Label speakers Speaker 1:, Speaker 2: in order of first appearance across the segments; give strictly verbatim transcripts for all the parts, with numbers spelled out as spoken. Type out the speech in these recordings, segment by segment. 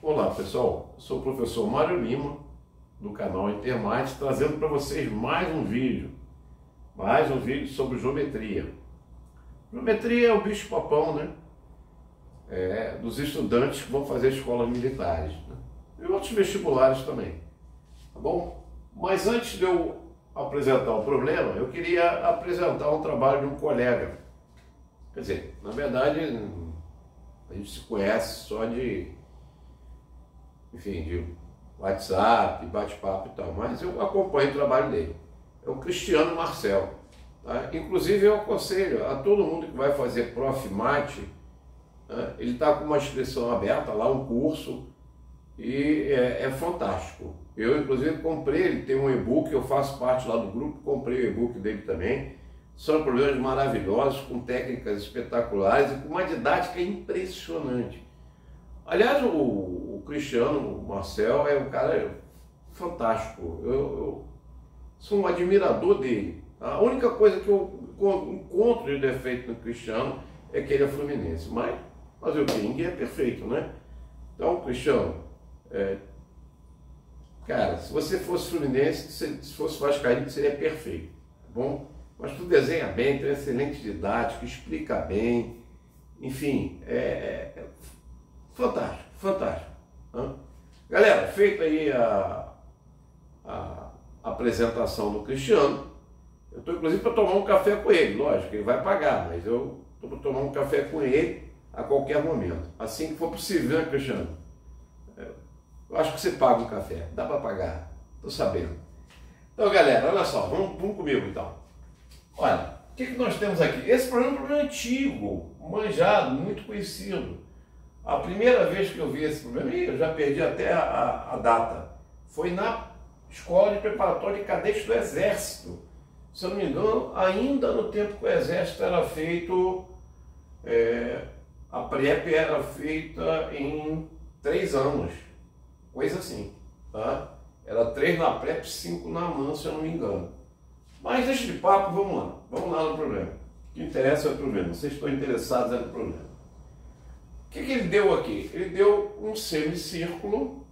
Speaker 1: Olá pessoal, eu sou o professor Mário Lima, do canal Intermate, trazendo para vocês mais um vídeo, mais um vídeo sobre geometria. Geometria é o bicho-papão, né? É, dos estudantes que vão fazer escolas militares, né? E outros vestibulares também, tá bom? Mas antes de eu apresentar o problema, eu queria apresentar um trabalho de um colega. Quer dizer, na verdade, a gente se conhece só de, enfim, de WhatsApp, bate-papo e tal, mas eu acompanho o trabalho dele. É o Cristiano Marcel. Tá? Inclusive, eu aconselho a todo mundo que vai fazer Prof Mate, né? Ele está com uma inscrição aberta lá, um curso, e é, é fantástico. Eu, inclusive, comprei, ele tem um e-book, eu faço parte lá do grupo, comprei o e-book dele também. São problemas maravilhosos, com técnicas espetaculares e com uma didática impressionante. Aliás, o, o Cristiano Marcel é um cara fantástico. Eu, eu sou um admirador dele. A única coisa que eu encontro de defeito no Cristiano é que ele é fluminense. Mas fazer o quê? Ninguém é perfeito, né? Então, Cristiano, é, cara, se você fosse fluminense, se fosse vascaíno, seria perfeito, tá bom? Mas tu desenha bem, tem excelente didática, explica bem, enfim, é, é fantástico, fantástico. Né? Galera, feita aí a, a apresentação do Cristiano, eu estou inclusive para tomar um café com ele, lógico, ele vai pagar, mas eu estou para tomar um café com ele a qualquer momento, assim que for possível, né, Cristiano? Eu acho que você paga um café, dá para pagar, estou sabendo. Então, galera, olha só, vamos, vamos comigo então. Olha, o que, que nós temos aqui? Esse problema é um problema antigo, manjado, muito conhecido. A primeira vez que eu vi esse problema, eu já perdi até a, a, a data, foi na escola de preparatório de cadetes do Exército. Se eu não me engano, ainda no tempo que o Exército era feito, é, a PrEP era feita em três anos, coisa assim, tá? Era três na PrEP, cinco na MAN, se eu não me engano. Mas deixa de papo, vamos lá, vamos lá no problema. O que interessa é o problema, vocês estão interessados no problema. O que, que ele deu aqui? Ele deu um semicírculo,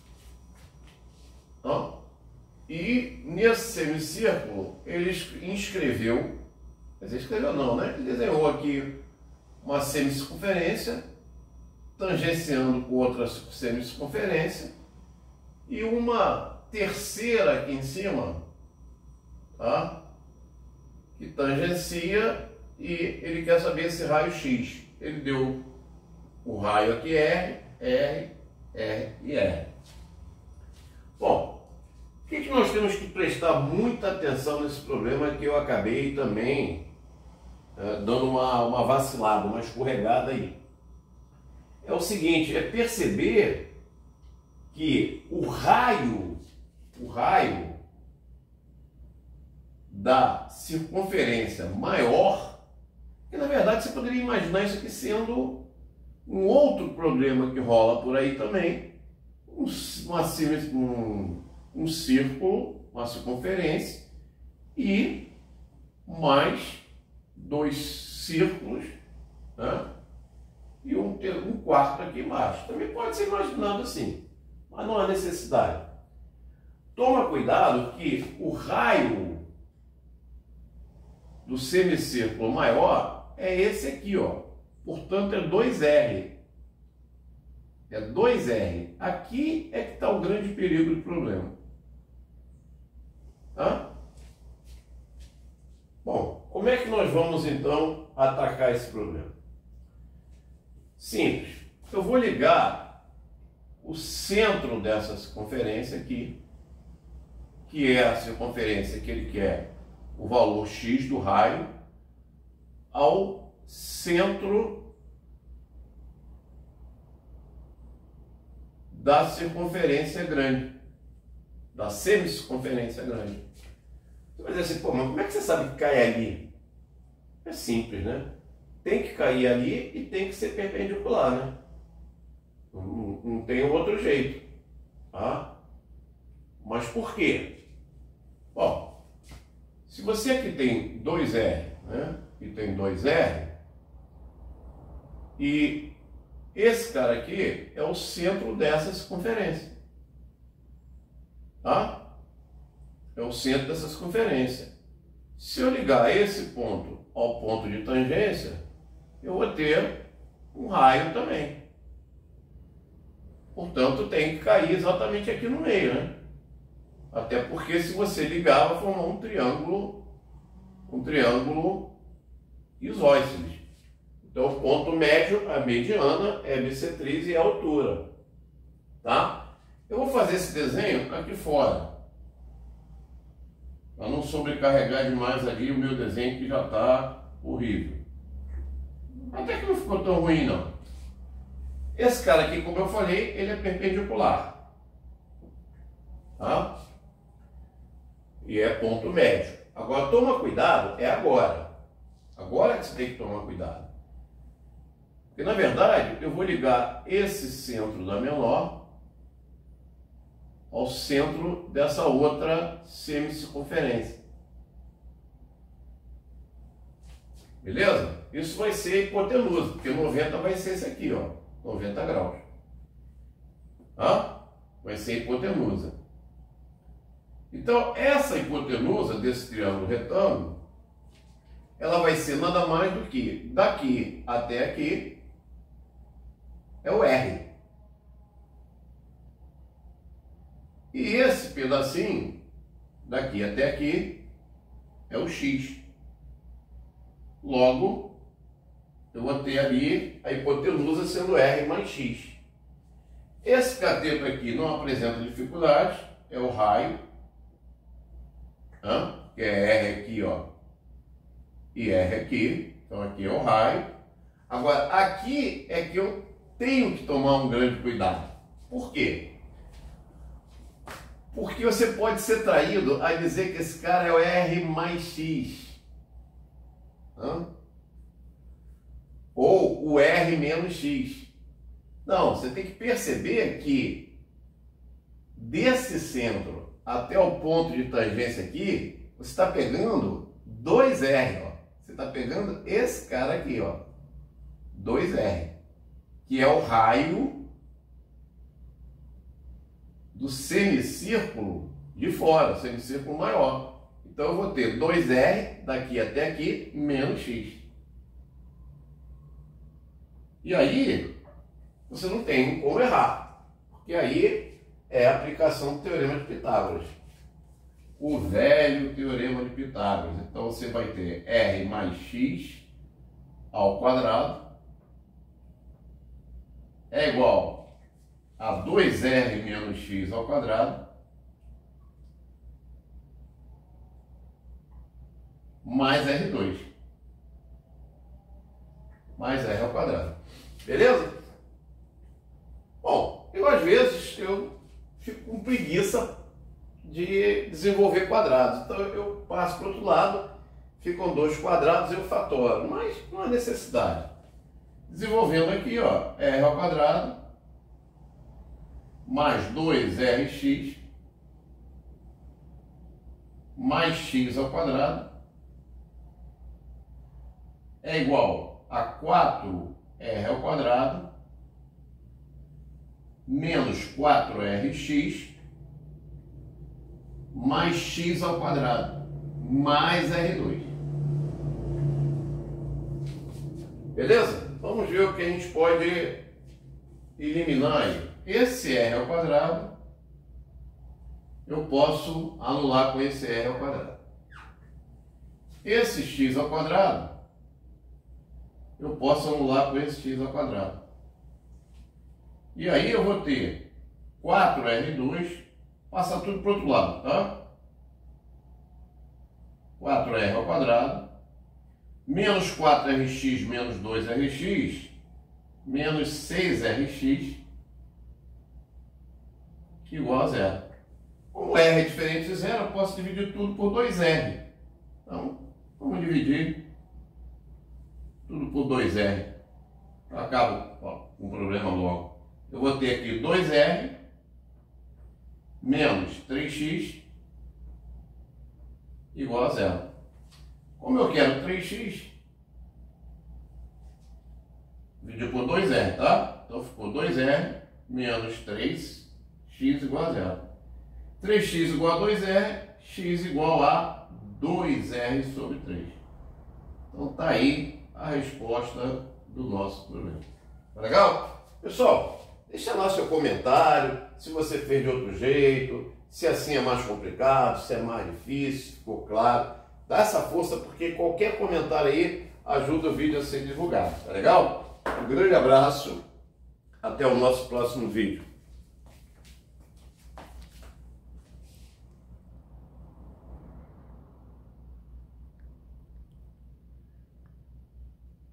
Speaker 1: ó, e nesse semicírculo ele inscreveu, quer dizer, escreveu não, né? Ele desenhou aqui uma semicircunferência, tangenciando com outra semicircunferência, e uma terceira aqui em cima, tá? Que tangencia, e ele quer saber esse raio X. Ele deu o raio aqui R, R, R e R. Bom, o que, que nós temos que prestar muita atenção nesse problema que eu acabei também é, dando uma, uma vacilada, uma escorregada aí. É o seguinte, é perceber que o raio, o raio da circunferência maior, que na verdade você poderia imaginar isso aqui sendo um outro problema que rola por aí também, um, uma, um, um círculo, uma circunferência e mais dois círculos, né? E um, um quarto aqui embaixo. Também pode ser imaginado assim, mas não há necessidade. Toma cuidado que o raio do semicírculo maior é esse aqui, ó. Portanto, é dois R. É dois R. Aqui é que está o grande perigo do problema. Tá? Bom, como é que nós vamos, então, atacar esse problema? Simples. Eu vou ligar o centro dessa circunferência aqui, que é a circunferência que ele quer o valor X do raio, ao centro da circunferência grande, da semicircunferência grande. Você vai dizer assim, pô, mas como é que você sabe que cai ali? É simples, né? Tem que cair ali e tem que ser perpendicular, né? Não, não tem outro jeito, tá? Mas por quê? Bom, se você aqui tem dois R, né? E tem dois R, e esse cara aqui é o centro dessa circunferência. Tá? É o centro dessa circunferência. Se eu ligar esse ponto ao ponto de tangência, eu vou ter um raio também. Portanto, tem que cair exatamente aqui no meio, né? Até porque se você ligar, vai formar um triângulo, um triângulo isósceles. Então, o ponto médio, a mediana, é a bissetriz e a altura. Tá? Eu vou fazer esse desenho aqui fora, para não sobrecarregar demais ali o meu desenho, que já está horrível. Até que não ficou tão ruim, não. Esse cara aqui, como eu falei, ele é perpendicular. Tá? E é ponto médio. Agora, toma cuidado, é agora. Agora que você tem que tomar cuidado. Porque, na verdade, eu vou ligar esse centro da menor ao centro dessa outra semicircunferência. Beleza? Isso vai ser hipotenusa, porque noventa vai ser esse aqui, ó, noventa graus. Tá? Vai ser hipotenusa. Então, essa hipotenusa desse triângulo retângulo, ela vai ser nada mais do que daqui até aqui é o R. E esse pedacinho, daqui até aqui, é o X. Logo, eu vou ter ali a hipotenusa sendo R mais X. Esse cateto aqui não apresenta dificuldade, é o raio, né? Que é R aqui, ó, e R aqui. Então aqui é o raio. Agora, aqui é que eu tenho que tomar um grande cuidado. Por quê? Porque você pode ser traído a dizer que esse cara é o R mais X. Hã? Ou o R menos X. Não, você tem que perceber que desse centro até o ponto de tangência aqui, você está pegando dois R. Ó. Você está pegando esse cara aqui, ó, dois R, que é o raio do semicírculo de fora, semicírculo maior. Então eu vou ter dois R daqui até aqui menos X. E aí você não tem como errar, porque aí é a aplicação do Teorema de Pitágoras, o velho Teorema de Pitágoras. Então você vai ter R mais X ao quadrado é igual a dois R menos X ao quadrado mais R dois mais R ao quadrado. Beleza? Bom, eu às vezes eu fico com preguiça de desenvolver quadrados. Então eu passo para o outro lado, ficam dois quadrados e eu fatoro, mas não há necessidade. Desenvolvendo aqui, ó, R ao quadrado mais dois R x mais X ao quadrado é igual a quatro R ao quadrado menos quatro R x mais X ao quadrado mais R dois. Beleza? Vamos ver o que a gente pode eliminar aí. Esse R ao quadrado eu posso anular com esse R ao quadrado. Esse X ao quadrado eu posso anular com esse X ao quadrado. E aí eu vou ter quatro R dois, passar tudo para o outro lado, tá? quatro R ao quadrado menos quatro R x menos dois R x menos seis R x igual a zero. Como R é diferente de zero, eu posso dividir tudo por dois R. Então, vamos dividir tudo por dois R. Eu acabo ó, com o problema logo. Eu vou ter aqui dois R menos três x igual a zero. Como eu quero três x, dividir por dois R, tá? dois R menos três x igual a zero. três x igual a dois R, x igual a dois R sobre três. Então tá aí a resposta do nosso problema. Tá legal? Pessoal, deixa lá seu comentário, se você fez de outro jeito, se assim é mais complicado, se é mais difícil, ficou claro. Dá essa força, porque qualquer comentário aí ajuda o vídeo a ser divulgado. Tá legal? Um grande abraço, até o nosso próximo vídeo.